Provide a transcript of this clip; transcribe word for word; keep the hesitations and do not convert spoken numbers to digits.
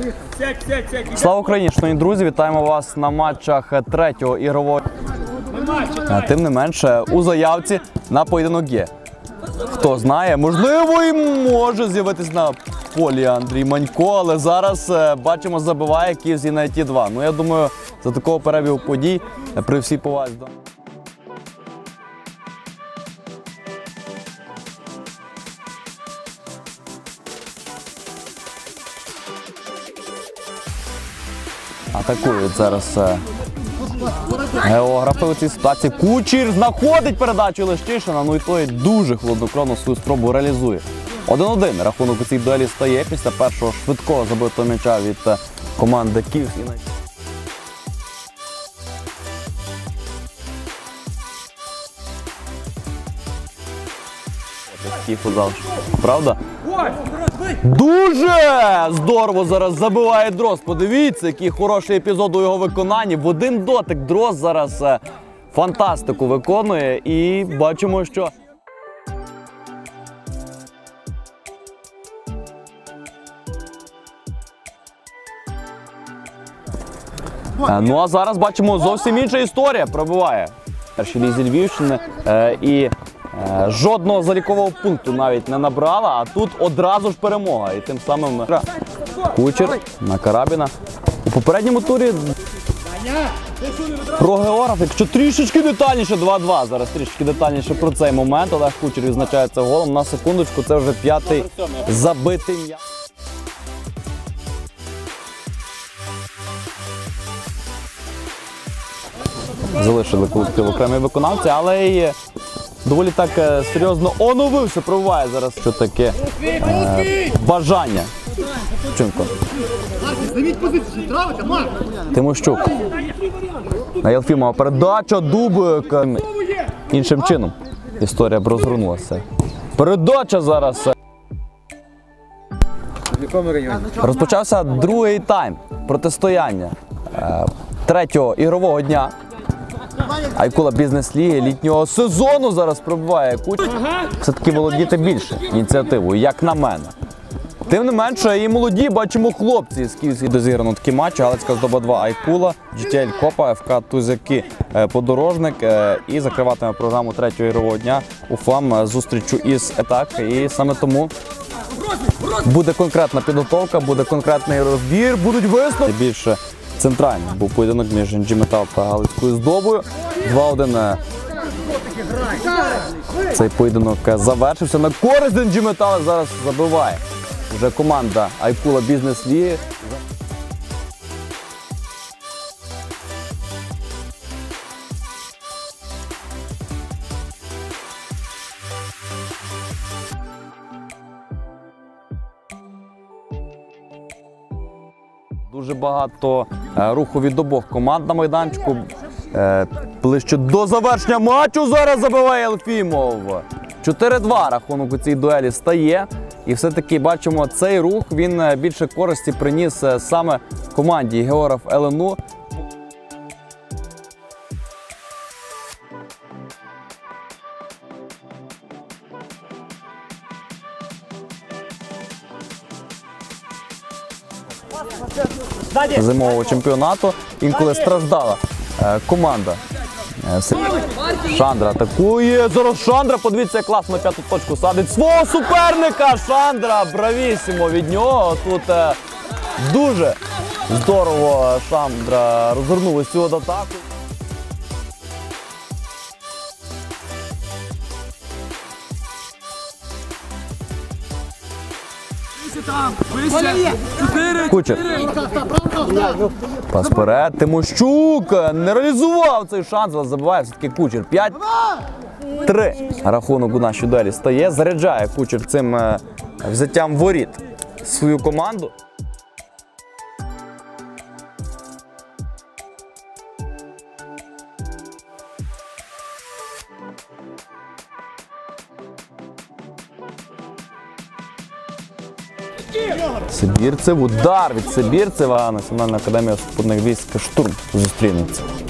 Слава Україні, шановні друзі, вітаємо вас на матчах третього ігрового. Тим не менше, у заявці на поєдинок є. Хто знає, можливо і може з'явитись на полі Андрій Манько, але зараз бачимо, забиває Київ Юнайтед два. Ну, я думаю, за такого перебігу подій при всій повазі. Атакують зараз географи у цій ситуації. Кучер знаходить передачу Лещишина, ну і той дуже хладнокровно свою спробу реалізує. один-один рахунок у цій дуелі стає після першого швидкого забитого м'яча від команди Київ Юнайтед. Такий футзал, правда? Дуже здорово зараз забиває Дрозд. Подивіться, який хороший епізод у його виконанні. В один дотик Дрозд зараз фантастику виконує і бачимо, що... Ну а зараз бачимо зовсім інша історія пробиває. В першій лізі Львівщини і жодного залікового пункту навіть не набрала, а тут одразу ж перемога. І тим самим Кучер на Карабіна. У попередньому турі про географ, якщо трішечки детальніше, два-два, зараз трішечки детальніше про цей момент. Олег Кучер відзначається голом. На секундочку, це вже п'ятий забитий м'яч. Залишили колектив окремі виконавці, але й доволі так серйозно оновився, пробуває зараз, що таке е, бажання. Чимко. Тимощук. На Єлфімова передача, Дубик. Іншим чином історія б розгорнулася. Передача зараз. Розпочався другий тайм протистояння е, третього ігрового дня Айкула Бізнес-ліги літнього сезону. Зараз пробиває Кучер. Все-таки володіти більше ініціативою, як на мене. Тим не менше, і молоді, бачимо, хлопці з Київської дозіграно такі матчі. Галицька Здоба два Айкула, джі ті ел Копа, еф ка Тузяки Подорожник. І закриватиме програму третього ігрового дня УФАМ зустрічю із ЕТАК. І саме тому буде конкретна підготовка, буде конкретний розбір, будуть висновки. Більше центральний був поєдинок між ен джі Метал та Галицькою Здобою. два-один. Цей поєдинок завершився на користь ен джі Метал. Зараз забиває вже команда Айкула Бізнес-ліги. Дуже багато руху від обох команд на майданчику. Ближче до завершення матчу зараз забиває Єлфімов. чотири-два рахунок у цій дуелі стає. І все-таки бачимо, цей рух, він більше користі приніс саме команді географ ел ен у. Зимового чемпіонату інколи страждала команда. Шандра атакує. Зараз Шандра, подивіться, як класно п'яту точку садить свого суперника. Шандра, бравісімо від нього. Тут дуже здорово Шандра розгорнули цю атаку. Кучер. Пас вперед. Тимощук не реалізував цей шанс, але забиває все-таки Кучер. п'ять-три рахунок у нашій дуелі стає. Заряджає Кучер цим взяттям воріт свою команду. Сибірцев, удар від Сибірцева. Національна академія сухопутних військ «Штурм» зустрінеться.